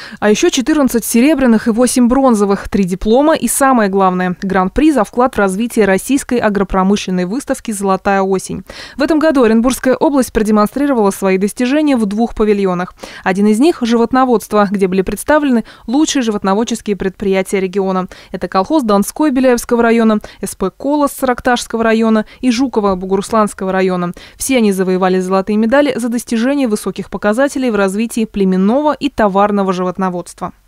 А еще 14 серебряных и 8 бронзовых, 3 диплома и, самое главное, гран-при за вклад в развитие российской агропромышленной выставки «Золотая осень». В этом году Оренбургская область продемонстрировала свои достижения в 2 павильонах. Один из них – животноводство, где были представлены лучшие животноводческие предприятия региона. Это колхоз Донской Беляевского района, СП «Колос» Саракташского района и Жуково Бугурусланского района. Все они завоевали золотые медали за достижение высоких показателей в развитии племенного и товарного животноводства.